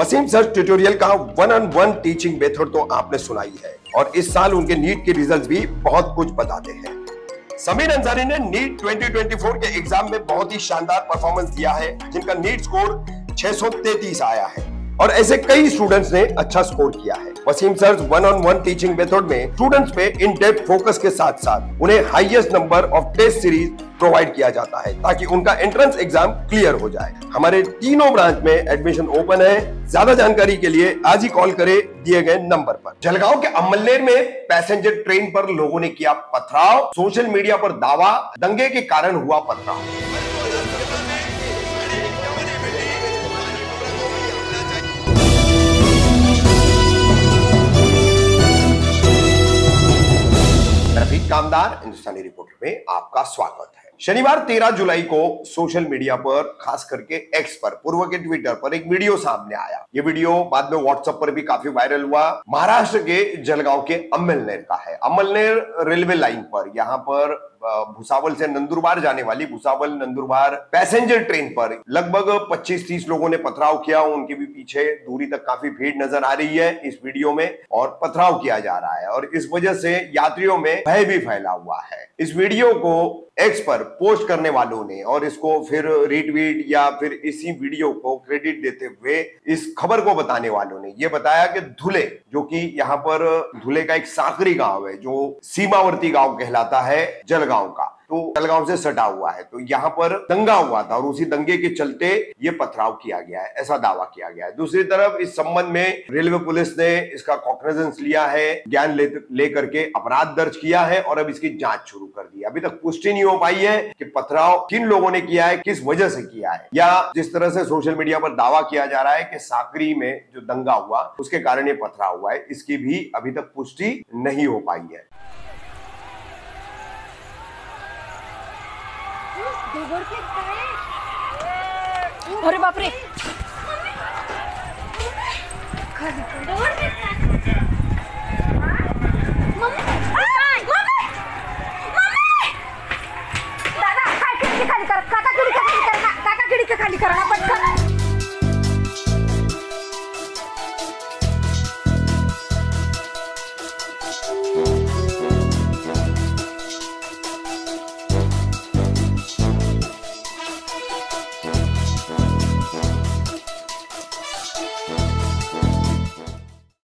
Wasim sir tutorial का one on one teaching method तो आपने सुना ही है और इस साल उनके नीट के रिजल्ट्स भी बहुत कुछ बताते हैं। समीर अंसारी ने नीट 2024 के एग्जाम में बहुत ही शानदार परफॉर्मेंस दिया है, जिनका नीट स्कोर 633 आया है और ऐसे कई स्टूडेंट्स ने अच्छा स्कोर किया है। Wasim sir one on one teaching method में स्टूडेंट्स पे इन डेप्थ फोकस के साथ साथ उन्हें highest number of test series provide किया जाता है ताकि उनका एंट्रेंस एग्जाम क्लियर हो जाए। हमारे तीनों ब्रांच में एडमिशन ओपन है। ज्यादा जानकारी के लिए आज ही कॉल करें दिए गए नंबर पर। जलगांव के अमलेर में पैसेंजर ट्रेन पर लोगों ने किया पथराव, सोशल मीडिया पर दावा दंगे के कारण हुआ पथराव। रफीक कामदार हिंदुस्तानी रिपोर्टर में आपका स्वागत है। शनिवार 13 जुलाई को सोशल मीडिया पर, खास करके एक्स पर, पूर्व के ट्विटर पर एक वीडियो सामने आया। ये वीडियो बाद में व्हाट्सएप पर भी काफी वायरल हुआ। महाराष्ट्र के जलगांव के अमलनेर का है। अमलनेर रेलवे लाइन पर, यहाँ पर भुसावल से नंदुरबार जाने वाली भुसावल नंदुरबार पैसेंजर ट्रेन पर लगभग 25-30 लोगों ने पथराव किया। उनके भी पीछे दूरी तक काफी भीड़ नजर आ रही है इस वीडियो में और पथराव किया जा रहा है और इस वजह से यात्रियों में भय भी फैला हुआ है। इस वीडियो को एक्स पर पोस्ट करने वालों ने और इसको फिर रीट्वीट या फिर इसी वीडियो को क्रेडिट देते हुए इस खबर को बताने वालों ने ये बताया कि धुले, जो कि यहाँ पर धुले का एक साकरी गांव है जो सीमावर्ती गांव कहलाता है जलगांव का, तो जलगांव से सटा हुआ है, तो यहाँ पर दंगा हुआ था और उसी दंगे के चलते ये पथराव किया गया है, ऐसा दावा किया गया है। दूसरी तरफ इस संबंध में रेलवे पुलिस ने इसका कॉग्निजेंस लिया है, ज्ञान लेकर के अपराध दर्ज किया है और अब इसकी जांच शुरू कर दी। अभी तक पुष्टि नहीं हो पाई है कि पथराव किन लोगों ने किया है, किस वजह से किया है, या जिस तरह से सोशल मीडिया पर दावा किया जा रहा है कि साकरी में जो दंगा हुआ उसके कारण ये पथराव हुआ है, इसकी भी अभी तक पुष्टि नहीं हो पाई है। अरे बाप रे, दादा काय खिडकी खाली कर, काका खिडकी खाली कर, काका खिडकी खाली करा पटकन।